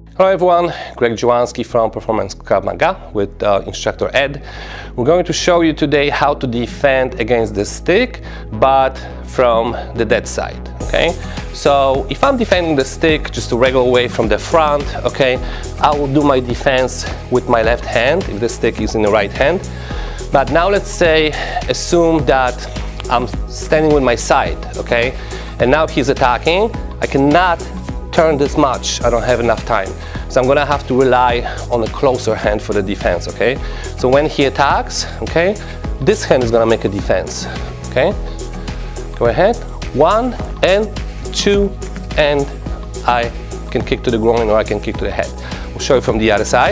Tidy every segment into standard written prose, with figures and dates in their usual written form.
Hello everyone, Greg Dziewonski from Performance Krav Maga with Instructor Ed. We're going to show you today how to defend against the stick, but from the dead side, okay? So if I'm defending the stick just a regular way from the front, okay, I will do my defense with my left hand if the stick is in the right hand. But now let's say, assume that I'm standing with my side, okay? And now he's attacking. I cannot turn this much, I don't have enough time. So I'm gonna have to rely on a closer hand for the defense, okay? So when he attacks, okay, this hand is gonna make a defense, okay? Go ahead, 1 and 2, and I can kick to the groin or I can kick to the head. We'll show you from the other side.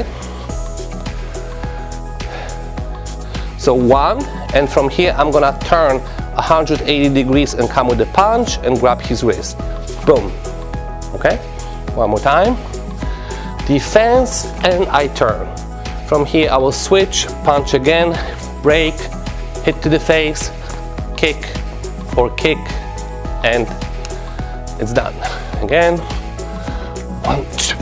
So 1, and from here I'm gonna turn 180 degrees and come with a punch and grab his wrist. Boom. Okay, one more time. Defense and I turn. From here I will switch, punch again, break, hit to the face, kick or kick, and it's done. Again, 1, 2,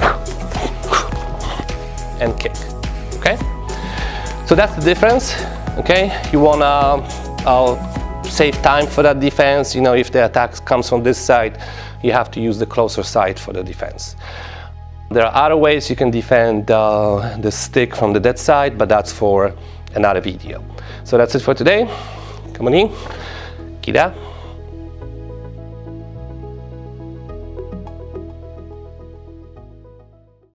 and kick. Okay, so that's the difference. Okay, you wanna save time for that defense. You know, if the attack comes from this side, you have to use the closer side for the defense. There are other ways you can defend the stick from the dead side, but that's for another video. So that's it for today. Come on in. Kida.